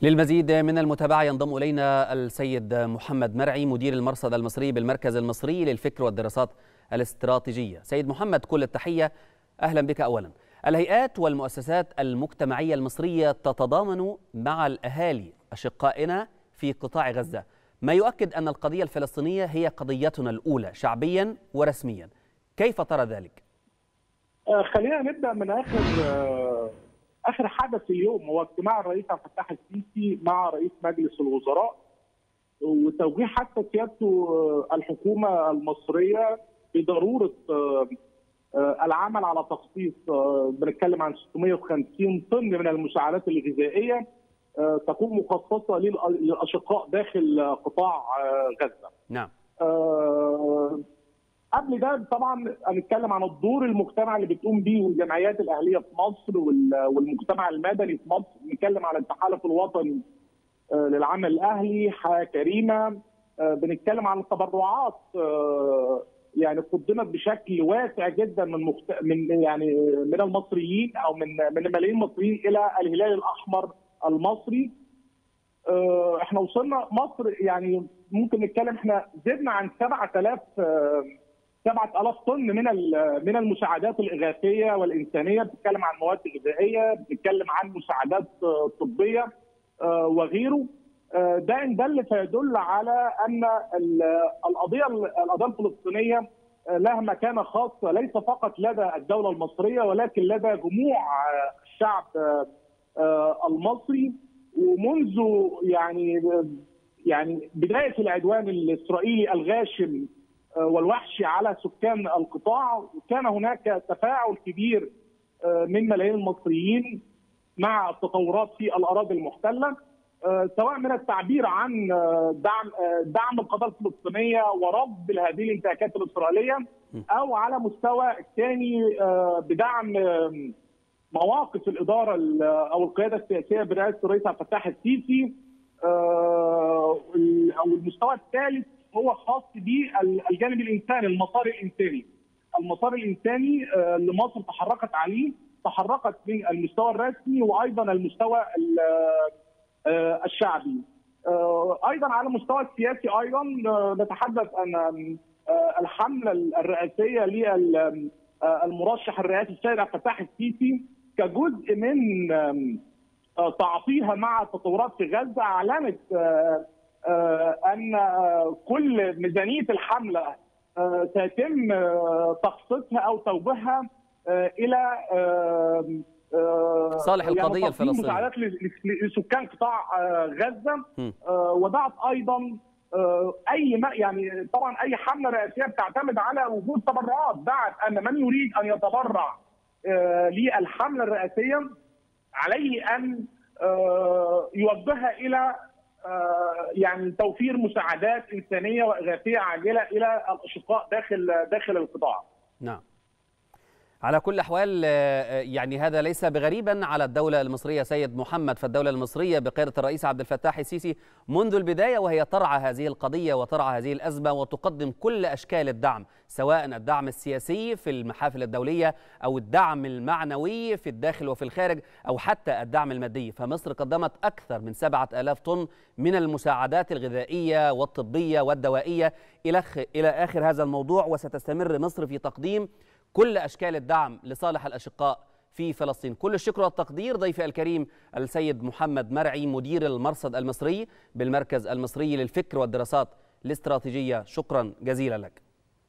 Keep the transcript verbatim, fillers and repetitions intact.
للمزيد من المتابعة ينضم إلينا السيد محمد مرعي مدير المرصد المصري بالمركز المصري للفكر والدراسات الاستراتيجية. سيد محمد، كل التحية، أهلا بك. أولا، الهيئات والمؤسسات المجتمعية المصرية تتضامن مع الأهالي أشقائنا في قطاع غزة، ما يؤكد أن القضية الفلسطينية هي قضيتنا الأولى شعبيا ورسميا. كيف ترى ذلك؟ خلينا نبدأ من آخر آخر حدث اليوم، هو اجتماع الرئيس عبد الفتاح السيسي مع رئيس مجلس الوزراء، وتوجيه حتى سيادته الحكومة المصرية بضرورة العمل على تخصيص، بنتكلم عن ستمائة وخمسين طن من المساعدات الغذائية تكون مخصصة للأشقاء داخل قطاع غزة. نعم. قبل ده طبعا هنتكلم عن الدور المجتمع اللي بتقوم به الجمعيات الاهليه في مصر والمجتمع المدني في مصر. بنتكلم على التحالف الوطني للعمل الاهلي، حياه كريمه. بنتكلم عن التبرعات يعني قدمت بشكل واسع جدا من مخت... من يعني من المصريين او من من ملايين المصريين الى الهلال الاحمر المصري. احنا وصلنا مصر يعني ممكن نتكلم احنا زدنا عن سبعة آلاف سبعة آلاف طن من من المساعدات الإغاثية والإنسانية. بنتكلم عن مواد غذائية، بنتكلم عن مساعدات طبية وغيره. ده إن دل فيدل على أن القضية القضية الفلسطينية لها مكانة خاصة ليس فقط لدى الدولة المصرية ولكن لدى جموع الشعب المصري. ومنذ يعني يعني بداية العدوان الإسرائيلي الغاشم والوحشي على سكان القطاع كان هناك تفاعل كبير من ملايين المصريين مع التطورات في الأراضي المحتلة، سواء من التعبير عن دعم دعم القضية الفلسطينية ورفض هذه الانتهاكات الإسرائيلية، أو على مستوى الثاني بدعم مواقف الإدارة أو القيادة السياسية برئاسة الرئيس عبد الفتاح السيسي. أو المستوى الثالث هو خاص بالجانب الانساني، المسار الانساني. المسار الانساني اللي مصر تحركت عليه، تحركت من المستوى الرسمي وايضا المستوى الشعبي. ايضا على المستوى السياسي ايضا نتحدث ان الحمله الرئاسيه للمرشح الرئاسي السيد عبد الفتاح السيسي كجزء من تعاطيها مع التطورات في غزه اعلنت أن كل ميزانية الحملة سيتم تخصيصها أو توجيهها إلى صالح القضية يعني الفلسطينية، مساعدات لسكان قطاع غزة. ودعت أيضا أي ما يعني طبعا أي حملة رئاسية بتعتمد على وجود تبرعات. دعت أن من يريد أن يتبرع للحملة الرئاسية عليه أن يوجهها إلى يعني توفير مساعدات إنسانية وإغاثية عاجلة إلى الأشقاء داخل داخل القطاع. نعم. على كل الأحوال يعني هذا ليس بغريبا على الدولة المصرية سيد محمد، فالدولة المصرية بقيادة الرئيس عبد الفتاح السيسي منذ البداية وهي ترعى هذه القضية وترعى هذه الأزمة وتقدم كل أشكال الدعم، سواء الدعم السياسي في المحافل الدولية أو الدعم المعنوي في الداخل وفي الخارج أو حتى الدعم المادي. فمصر قدمت أكثر من سبعة آلاف طن من المساعدات الغذائية والطبية والدوائية إلى إلى آخر هذا الموضوع، وستستمر مصر في تقديم كل أشكال الدعم لصالح الأشقاء في فلسطين. كل الشكر والتقدير ضيفي الكريم السيد محمد مرعي مدير المرصد المصري بالمركز المصري للفكر والدراسات الاستراتيجية. شكرا جزيلا لك.